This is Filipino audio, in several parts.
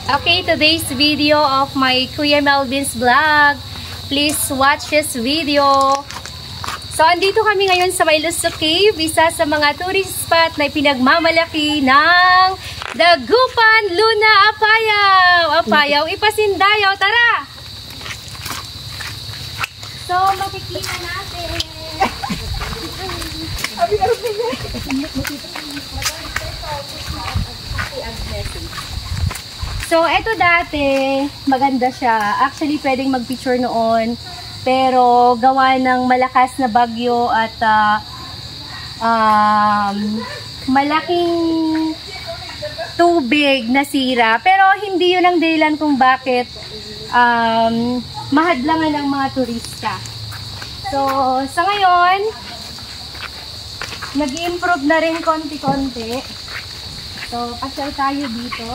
Okay, today's video of my Kuya Melvin's vlog. Please watch this video. So, andito kami ngayon sa May Lusso Cave, isa sa mga tourist spot na pinagmamalaki ng Dagupan Luna Apayao. Apayao, Ipasindayaw. Tara! So, makikita natin. So, eto dati, maganda siya. Actually, pwedeng mag-picture noon. Pero, gawa ng malakas na bagyo at malaking tubig na sira. Pero, hindi yun ang dahilan kung bakit mahadlangan ng mga turista. So, sa ngayon, nag-improve na rin konti-konti. So, pasyal tayo dito.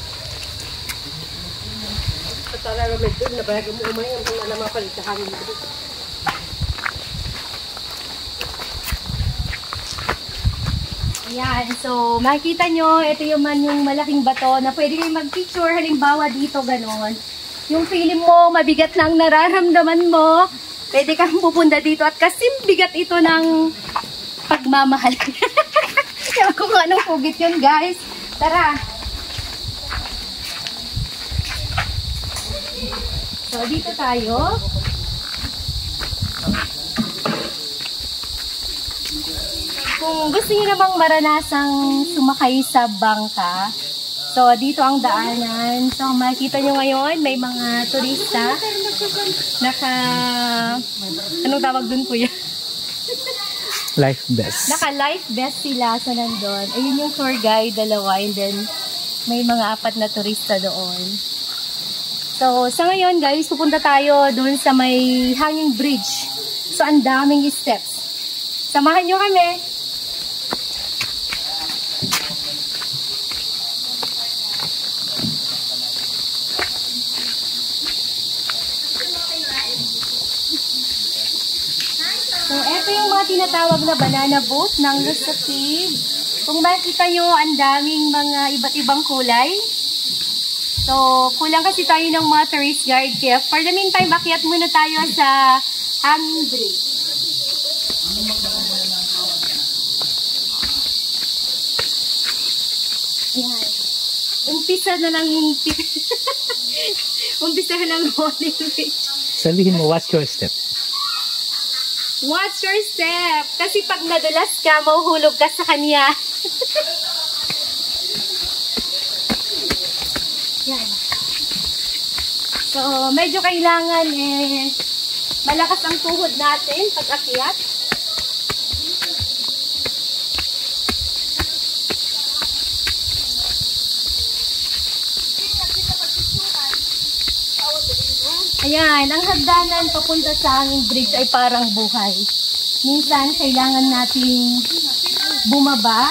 Ayan, so makikita nyo, ito yung malaking bato na pwede kayo mag-picture. Halimbawa dito, ganon. Yung feeling mo, mabigat na ang nararamdaman mo, pwede kang pupunta dito at kasing bigat ito ng pagmamahal. Ewan ko kung anong hugit yun, guys. Tara! So, dito tayo. Kung gusto niyo namang maranasang sumakay sa bangka, so, dito ang daanan. So, makikita nyo ngayon, may mga turista. Anong tawag dun, kuya? Life vest. Naka-life vest sila sa nandun. Ayun yung tour guide, dalawa. And then, may mga 4 na turista doon. So, sa ngayon guys, pupunta tayo doon sa may hanging bridge. So, ang daming steps. Samahan nyo kami. So, eto yung mga tinatawag na banana boat ng Lusso Cave. Kung makikita nyo, ang daming mga iba't ibang kulay. So, kulang kasi tayo ng mga tourist guide. Kaya, for the meantime, akyat muna tayo sa hanging bridge. Ayan. Umpisa na lang umpisa na lang hanging bridge. Sabihin mo, watch your step. Watch your step. Kasi pag nadulas ka, mahuhulog ka sa kanya. Yan. So, medyo kailangan malakas ang tuhod natin pag akyat. Ayan, ang hagdanan papunta sa hanging bridge ay parang buhay. Minsan, kailangan nating bumaba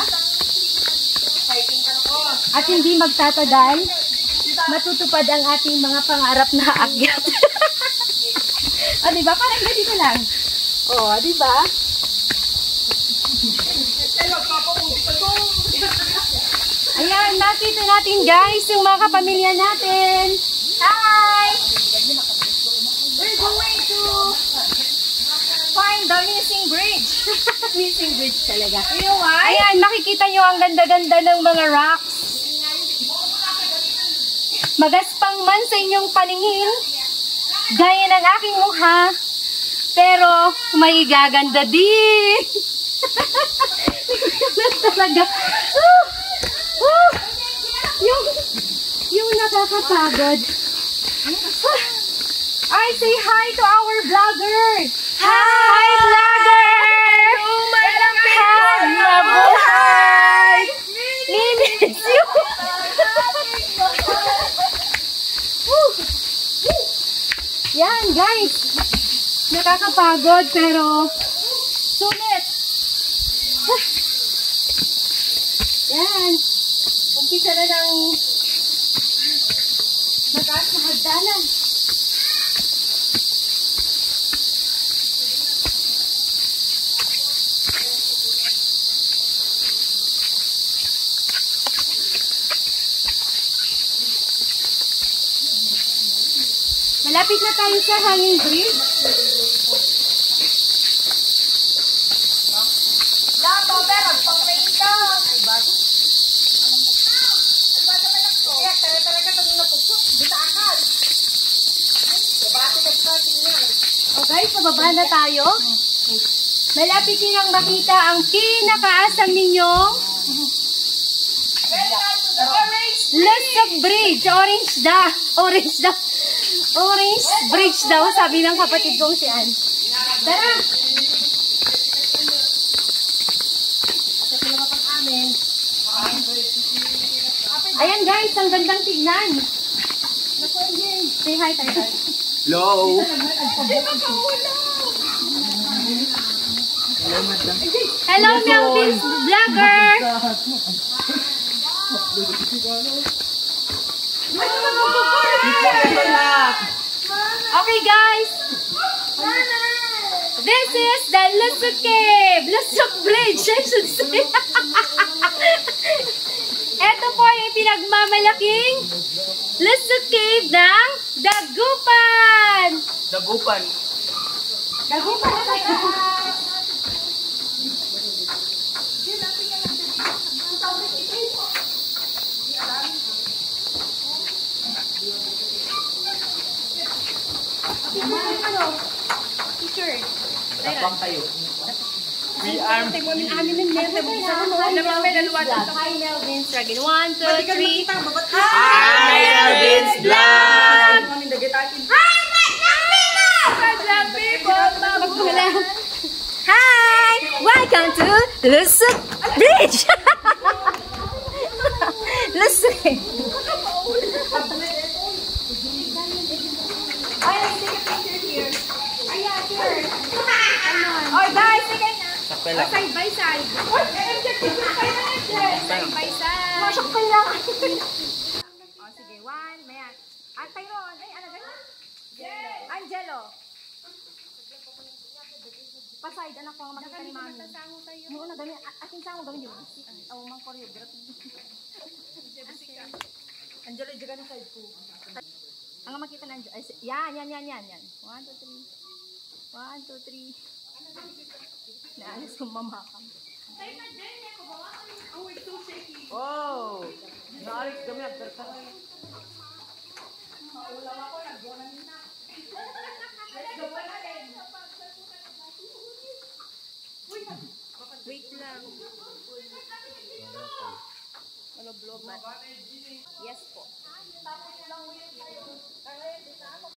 at hindi magtatagal. Matutupad ang ating mga pangarap na akyat. O, diba? Parang ganito lang. O, diba? Ayan, nakita natin guys, yung mga kapamilya natin. Hi! We're going to find the missing bridge. Missing bridge talaga. You know why? Ayan, makikita nyo ang ganda-ganda ng mga rocks. Magaspang man sa inyong paningin, gaya ng aking mukha, pero may gaganda din. Talaga. Yung nakakapagod. I say hi to our vlogger. Hi, vlogger! Mabuhay! Miss you! Yan, guys. Nakakapagod, pero sulit. Yan. Umpisa na ng mataas na hagdanan. Malapit na tayo sa hanging bridge. Oh guys, pababa na tayo. Malapit din ang makita ang pinakaasam ninyong Lusog Bridge. Orange Bridge daw, sabi ng kapatid kong si Ann. Tara! Ayan guys, ang gandang tignan. Say hi tayo. Hello! Hello, Melvin's Vlogger! Okay guys, this is the Lusog Bridge, I should say. Ito po yung pinagmamalaking Lusog Cave ng Dagupan. Dagupan. T-shirt. Tapang tayo. We are... Hi, Melvin's Dragon. 1, 2, 3. Hi, Melvin's Vlog! Hi! Welcome to Lusog Bridge! Lusog! Oh guys, sige na. Side by side. Side by side. Masakal lang. Oh sige, 1, mayan. At Tyron, ay ano ganyan? Angelo. Paside, anak ko ang makita ni Mami. Muna gami, ating sango gami di ba? Aw, mang choreography. Angelo, juga na side ko. Ang makita na Angelo. Yan. 1, 2, 3. 1, 2, 3. Naalis kong mamakam. Oh! Naalis kami ang kartang. Wait lang. Ano vlog ba? Yes po.